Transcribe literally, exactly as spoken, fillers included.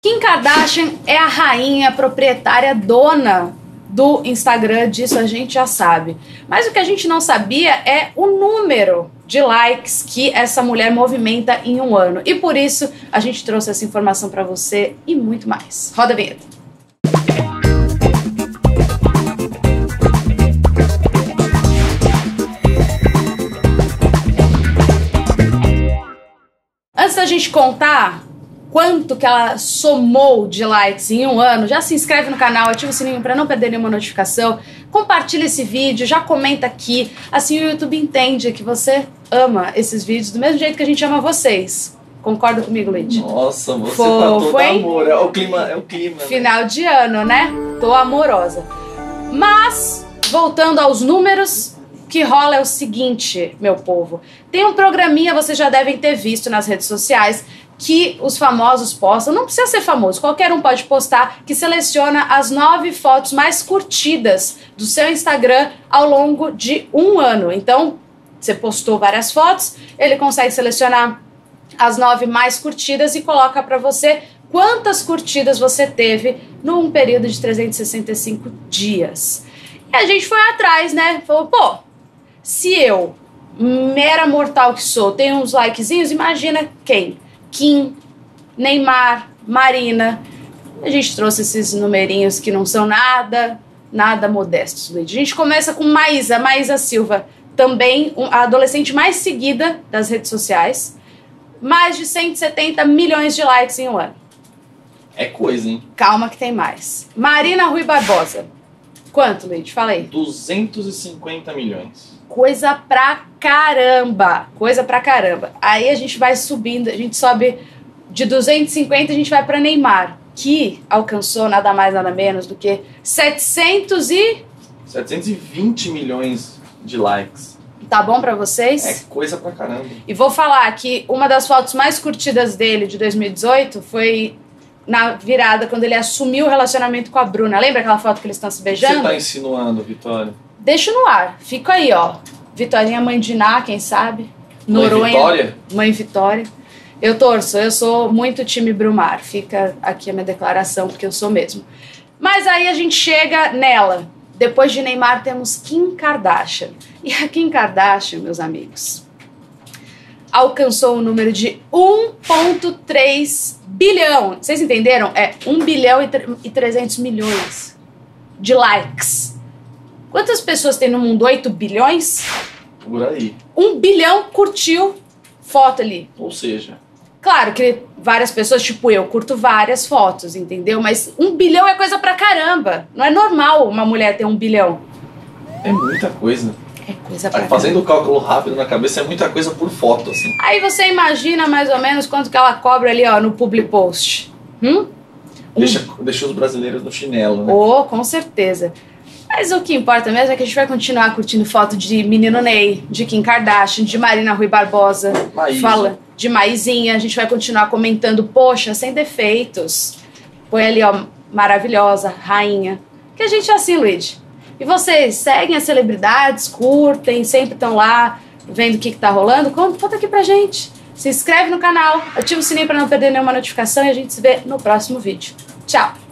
Kim Kardashian é a rainha, proprietária, dona do Instagram, disso a gente já sabe. Mas o que a gente não sabia é o número de likes que essa mulher movimenta em um ano. E por isso a gente trouxe essa informação para você e muito mais. Roda a vinheta. Antes da gente contar quanto que ela somou de likes em um ano, já se inscreve no canal, ativa o sininho para não perder nenhuma notificação, compartilha esse vídeo, já comenta aqui, assim o YouTube entende que você ama esses vídeos do mesmo jeito que a gente ama vocês. Concorda comigo, Lid? Nossa, você Fofo, tá todo hein? amor, é o clima, é o clima. Final de ano, né? Tô amorosa. Mas, voltando aos números, o que rola é o seguinte, meu povo. Tem um programinha, vocês já devem ter visto nas redes sociais, que os famosos postam, não precisa ser famoso, qualquer um pode postar, que seleciona as nove fotos mais curtidas do seu Instagram ao longo de um ano. Então, você postou várias fotos, ele consegue selecionar as nove mais curtidas e coloca pra você quantas curtidas você teve num período de trezentos e sessenta e cinco dias. E a gente foi atrás, né? Falou, pô, se eu, mera mortal que sou, tenho uns likezinhos, imagina quem? Kim, Neymar, Marina. A gente trouxe esses numerinhos que não são nada, nada modestos, Luiz. A gente começa com Maísa, Maísa Silva, também a adolescente mais seguida das redes sociais. Mais de cento e setenta milhões de likes em um ano. É coisa, hein? Calma que tem mais. Marina Rui Barbosa. Quanto, Luiz? Fala aí. duzentos e cinquenta milhões. Coisa pra caramba, coisa pra caramba. Aí a gente vai subindo, a gente sobe de duzentos e cinquenta, a gente vai pra Neymar, que alcançou nada mais, nada menos do que setecentos e... setecentos e vinte milhões de likes. Tá bom pra vocês? É coisa pra caramba. E vou falar que uma das fotos mais curtidas dele de dois mil e dezoito foi na virada, quando ele assumiu o relacionamento com a Bruna. Lembra aquela foto que eles estão se beijando? Você tá insinuando, Vitória? Deixa no ar, fica aí, ó. Vitorinha, mãe de Ná, quem sabe? Noronha, mãe Vitória? Mãe Vitória. Eu torço, eu sou muito time Brumar. Fica aqui a minha declaração, porque eu sou mesmo. Mas aí a gente chega nela. Depois de Neymar, temos Kim Kardashian. E a Kim Kardashian, meus amigos, alcançou o número de um vírgula três bilhão. Vocês entenderam? É um bilhão e trezentos milhões de likes. Quantas pessoas tem no mundo? oito bilhões? Por aí. um bilhão curtiu foto ali. Ou seja... Claro que várias pessoas, tipo eu, curto várias fotos, entendeu? Mas um bilhão é coisa pra caramba. Não é normal uma mulher ter um bilhão. É muita coisa. É coisa pra Fazendo o caramba. cálculo rápido na cabeça, é muita coisa por foto, assim. Aí você imagina mais ou menos quanto que ela cobra ali, ó, no public post. Hum? Deixa, um... deixa os brasileiros no chinelo, né? Oh, com certeza. Mas o que importa mesmo é que a gente vai continuar curtindo foto de Menino Ney, de Kim Kardashian, de Marina Rui Barbosa, Maísa. Fala de Maisinha. A gente vai continuar comentando, poxa, sem defeitos. Põe ali, ó, maravilhosa, rainha. Que a gente é assim, Luiz. E vocês seguem as celebridades, curtem, sempre estão lá vendo o que, que tá rolando? Conta, conta aqui pra gente. Se inscreve no canal, ativa o sininho pra não perder nenhuma notificação e a gente se vê no próximo vídeo. Tchau!